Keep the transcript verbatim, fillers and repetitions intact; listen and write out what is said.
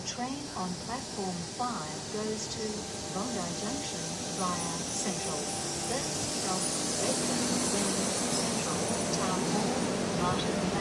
train on platform five goes to Bondi Junction via Central. First stop, Redfern, then Central, Town Hall, Martin